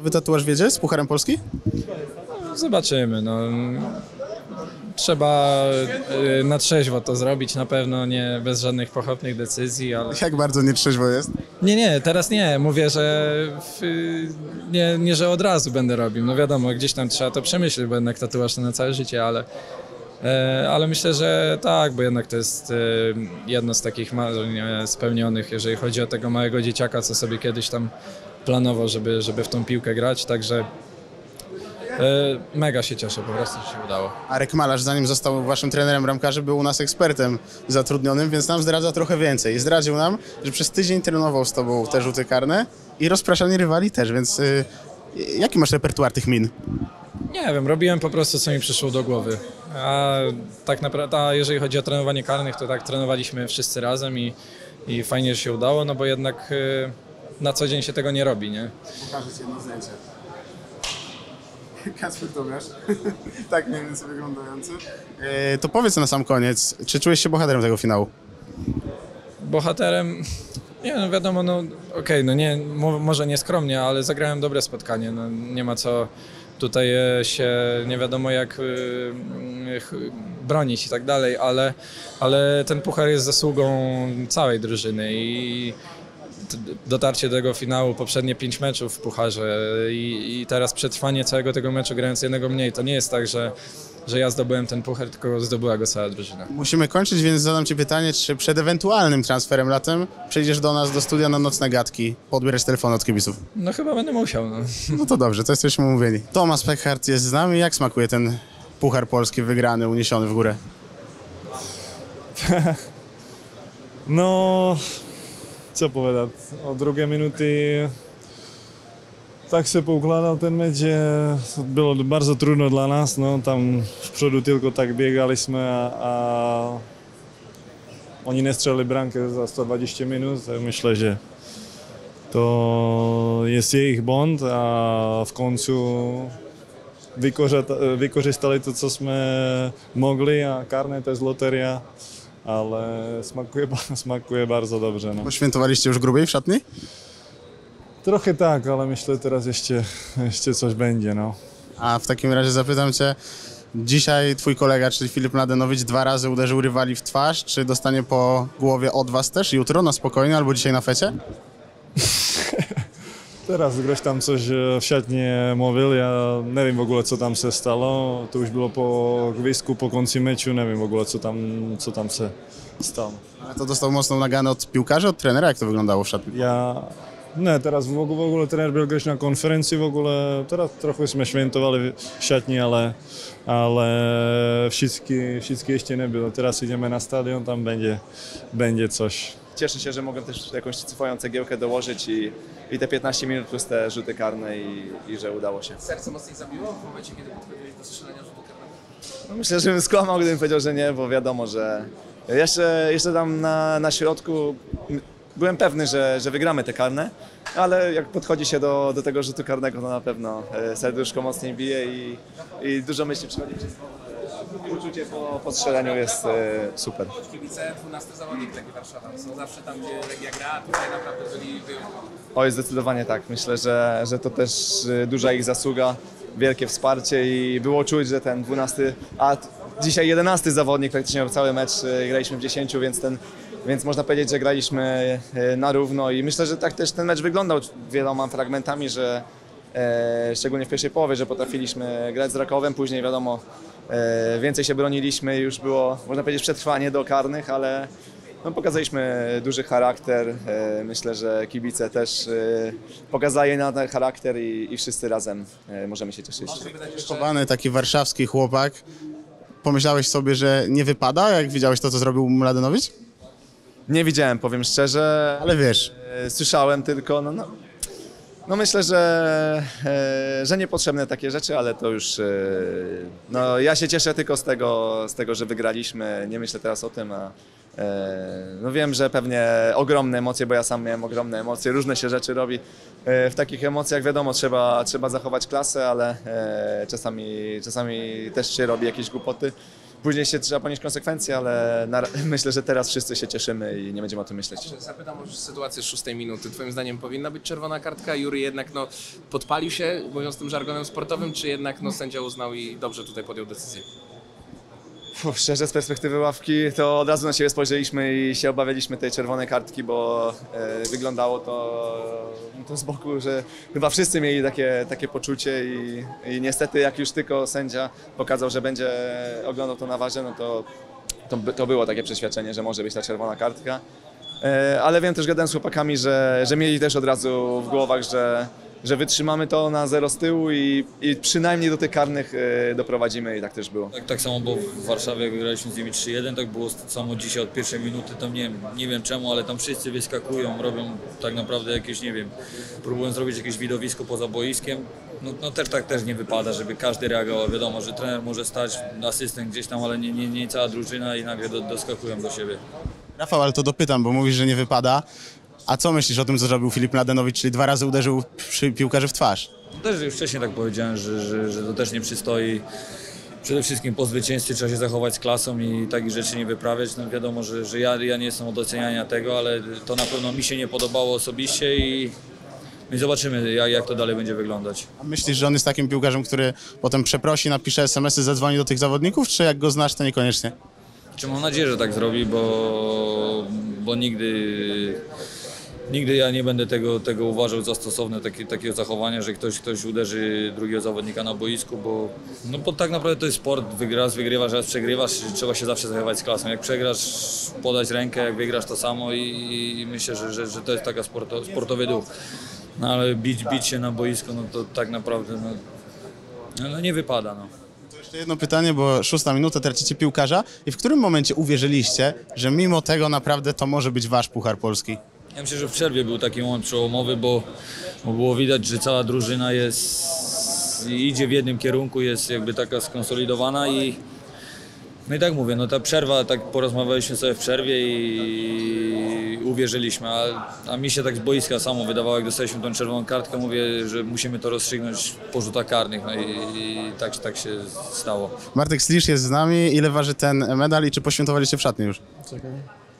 nowy tatuaż wiedzie z Pucharem Polski? Zobaczymy. No. Trzeba na trzeźwo to zrobić, na pewno nie bez żadnych pochopnych decyzji, ale... Jak bardzo nietrzeźwo jest? Nie, teraz nie. Mówię, że nie, że od razu będę robił. No wiadomo, gdzieś tam trzeba to przemyśleć, bo jednak tatuaż to na całe życie, ale myślę, że tak, bo jednak to jest jedno z takich marzeń spełnionych, jeżeli chodzi o tego małego dzieciaka, co sobie kiedyś tam planował, żeby w tą piłkę grać, także mega się cieszę, po prostu że się udało. Arek Malarz, zanim został waszym trenerem bramkarzy, był u nas ekspertem zatrudnionym, więc nam zdradza trochę więcej. Zdradził nam, że przez tydzień trenował z tobą te rzuty karne i rozpraszanie rywali też, więc jaki masz repertuar tych min? Nie wiem, robiłem po prostu, co mi przyszło do głowy. A tak naprawdę, jeżeli chodzi o trenowanie karnych, to tak trenowaliśmy wszyscy razem i fajnie, że się udało, no bo jednak na co dzień się tego nie robi, nie? Pokażę ci jedno zdjęcie. Kacper Tomasz, tak mniej więcej wyglądający. To powiedz na sam koniec, czy czujesz się bohaterem tego finału? Bohaterem, nie no wiadomo, no okej, no nie, może nie skromnie, ale zagrałem dobre spotkanie, no nie ma co tutaj się nie wiadomo jak bronić i tak dalej, ale ten puchar jest zasługą całej drużyny i dotarcie do tego finału, poprzednie 5 meczów w pucharze i teraz przetrwanie całego tego meczu grając jednego mniej, to nie jest tak, że ja zdobyłem ten puchar, tylko zdobyła go cała drużyna. Musimy kończyć, więc zadam ci pytanie, czy przed ewentualnym transferem latem przyjdziesz do nas do studia na nocne gadki, podbierać telefon od kibiców? No chyba będę musiał, no. No to dobrze, to jesteśmy umówieni. Tomasz Peckhardt jest z nami. Jak smakuje ten Puchar Polski wygrany, uniesiony w górę? No, co povedať, od druhé minuty tak se poukladal ten meč, že bylo bardzo trudno dla nás, no tam vpředu tylko tak běgali jsme a oni nestřelili brankę za 120 minut, tak myślę, že to jest jejich bond a v koncu vykořistali to, co jsme mogli a karné to jest loteria, ale smakuje bardzo dobrze. No. Poświętowaliście już grubiej w szatni? Trochę tak, ale myślę teraz jeszcze coś będzie. No. A w takim razie zapytam cię, dzisiaj twój kolega, czyli Filip Mladenowicz, 2 razy uderzył rywali w twarz. Czy dostanie po głowie od was też jutro na spokojnie albo dzisiaj na fecie? Teraz ktoś tam coś w šatně mluvil, ja nevím v ogóle, co tam se stalo. To už bylo po gwizdku, po konci meczu, nevím v ogóle, co tam se stalo. Ale to dostał mocną naganę od piłkarzy, od trenera? Jak to wyglądało w szatni? Ne, teraz v ogóle trenér byl když na konferenci v ogóle, teraz trochu jsme šventovali v šatni, ale všichni ještě nebylo. Teraz ideme na stadion, tam będzie coś. Cieszę się, że mogę też jakąś swoją cegiełkę dołożyć i te 15 minut plus te rzuty karne i że udało się. Serce mocniej zabiło w momencie, kiedy podchodziłeś do strzelania rzutu karnego? No myślę, że bym skłamał, gdybym powiedział, że nie, bo wiadomo, że jeszcze tam na środku byłem pewny, że wygramy te karne, ale jak podchodzi się do tego rzutu karnego, to na pewno serduszko mocniej bije i dużo myśli przychodzi przez głowę. Uczucie po strzelaniu jest super. Kibice, 12 zawodnik Legii Warszawa, są zawsze tam, gdzie Legia gra, tutaj naprawdę byli wyjątkowi. Oj, zdecydowanie tak. Myślę, że to też duża ich zasługa, wielkie wsparcie i było czuć, że ten 12, a dzisiaj 11 zawodnik praktycznie cały mecz graliśmy w 10, więc można powiedzieć, że graliśmy na równo i myślę, że tak też ten mecz wyglądał wieloma fragmentami, że szczególnie w pierwszej połowie, że potrafiliśmy grać z Rakowem, później wiadomo więcej się broniliśmy, już było można powiedzieć przetrwanie do karnych, ale no, pokazaliśmy duży charakter, myślę, że kibice też pokazali na ten charakter i wszyscy razem możemy się cieszyć. Schowany taki warszawski chłopak. Pomyślałeś sobie, że nie wypada, jak widziałeś to, co zrobił Mladenowicz? Nie widziałem, powiem szczerze, Ale wiesz. Słyszałem tylko, no myślę, że niepotrzebne takie rzeczy, ale to już, no ja się cieszę tylko z tego, że wygraliśmy, nie myślę teraz o tym, no wiem, że pewnie ogromne emocje, bo ja sam miałem ogromne emocje, różne się rzeczy robi. W takich emocjach wiadomo, trzeba zachować klasę, ale czasami też się robi jakieś głupoty. później się trzeba ponieść konsekwencje, ale myślę, że teraz wszyscy się cieszymy i nie będziemy o tym myśleć. Zapytam o sytuację z 6 minuty. Twoim zdaniem powinna być czerwona kartka? Juri jednak podpalił się, mówiąc tym żargonem sportowym, czy jednak sędzia uznał i dobrze tutaj podjął decyzję? Szczerze, z perspektywy ławki to od razu na siebie spojrzeliśmy i się obawialiśmy tej czerwonej kartki, bo wyglądało to z boku, że chyba wszyscy mieli takie poczucie i niestety jak już tylko sędzia pokazał, że będzie oglądał to na warze, no to było takie przeświadczenie, że może być ta czerwona kartka. Ale wiem też, gadałem z chłopakami, że mieli też od razu w głowach, że wytrzymamy to na 0 z tyłu i przynajmniej do tych karnych doprowadzimy i tak też było. Tak samo było w Warszawie, jak graliśmy z nimi 3-1, tak było samo dzisiaj od pierwszej minuty, tam nie wiem czemu, ale tam wszyscy wyskakują, robią tak naprawdę jakieś, nie wiem, próbują zrobić jakieś widowisko poza boiskiem. No też nie wypada, żeby każdy reagował. Wiadomo, że trener może stać, asystent gdzieś tam, ale nie cała drużyna i nagle doskakują do siebie. Rafał, ale to dopytam, bo mówisz, że nie wypada. A co myślisz o tym, co zrobił Filip Mladenowicz, czyli 2 razy uderzył piłkarzy w twarz? Też już wcześniej tak powiedziałem, że to też nie przystoi. Przede wszystkim po zwycięstwie trzeba się zachować z klasą i takich rzeczy nie wyprawiać. No wiadomo, że ja nie jestem od oceniania tego, ale to na pewno mi się nie podobało osobiście i zobaczymy, jak to dalej będzie wyglądać. A myślisz, że on jest takim piłkarzem, który potem przeprosi, napisze SMS-y, zadzwoni do tych zawodników, czy jak go znasz, to niekoniecznie? Czy mam nadzieję, że tak zrobi, bo nigdy ja nie będę tego uważał za stosowne, takiego zachowania, że ktoś uderzy drugiego zawodnika na boisku, bo tak naprawdę to jest sport, raz wygrywasz, raz przegrywasz, trzeba się zawsze zachować z klasą. Jak przegrasz, podać rękę, jak wygrasz to samo i myślę, że to jest taka sportowy duch. No ale bić się na boisku, no to tak naprawdę no nie wypada. No. Jeszcze jedno pytanie, bo 6 minuta, tracicie piłkarza i w którym momencie uwierzyliście, że mimo tego naprawdę to może być wasz Puchar Polski? Ja myślę, że w przerwie był taki moment przełomowy, bo było widać, że cała drużyna idzie w jednym kierunku, jest jakby taka skonsolidowana no i tak mówię, no ta przerwa, tak porozmawialiśmy sobie w przerwie i uwierzyliśmy, a mi się tak z boiska samo wydawało, jak dostaliśmy tą czerwoną kartkę, mówię, że musimy to rozstrzygnąć po rzutach karnych, no i tak się stało. Bartek Slisz jest z nami. Ile waży ten medal i czy poświętowaliście w szatni już? Czekaj.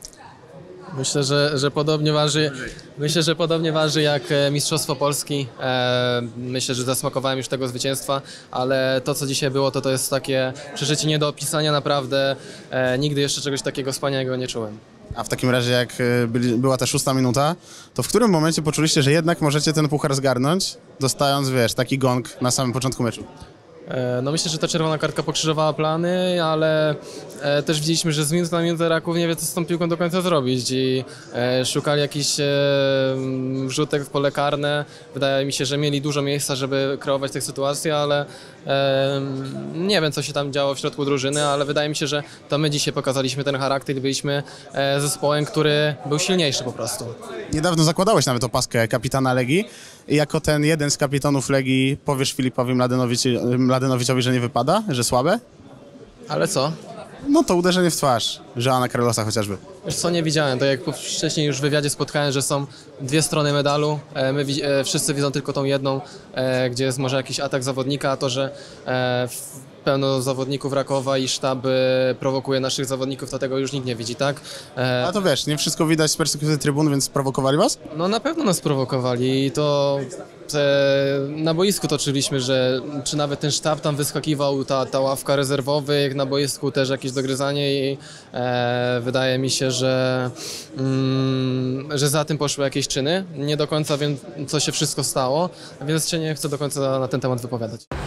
Myślę, że podobnie waży jak Mistrzostwo Polski. Myślę, że zasmakowałem już tego zwycięstwa, ale to, co dzisiaj było, to jest takie przeżycie nie do opisania naprawdę. Nigdy jeszcze czegoś takiego wspaniałego nie czułem. A w takim razie, jak była ta 6 minuta, to w którym momencie poczuliście, że jednak możecie ten puchar zgarnąć, dostając, taki gong na samym początku meczu? No myślę, że ta czerwona kartka pokrzyżowała plany, ale też widzieliśmy, że z minuty na minutę Raków nie wie, co z tą piłką do końca zrobić i szukali jakichś wrzutek w pole karne. Wydaje mi się, że mieli dużo miejsca, żeby kreować tę sytuację, ale nie wiem, co się tam działo w środku drużyny, ale wydaje mi się, że to my dzisiaj pokazaliśmy ten charakter i byliśmy zespołem, który był silniejszy po prostu. Niedawno zakładałeś nawet opaskę kapitana Legii i jako ten jeden z kapitanów Legii powiesz Filipowi Mladenowiczowi, że nie wypada, że słabe? Ale co? No to uderzenie w twarz Joana Carlosa chociażby. Wiesz co, nie widziałem, tak jak wcześniej już w wywiadzie spotkałem, że są 2 strony medalu, wszyscy widzą tylko tą jedną, gdzie jest może jakiś atak zawodnika, a to, że pełno zawodników Rakowa i sztab prowokuje naszych zawodników, to tego już nikt nie widzi, tak? A to wiesz, nie wszystko widać z perspektywy trybun, więc prowokowali was? No na pewno nas prowokowali i to na boisku to czuliśmy, że czy nawet ten sztab tam wyskakiwał, ta ławka rezerwowych, na boisku też jakieś dogryzanie i wydaje mi się, że za tym poszły jakieś czyny. Nie do końca wiem, co się wszystko stało, więc się nie chcę do końca na ten temat wypowiadać.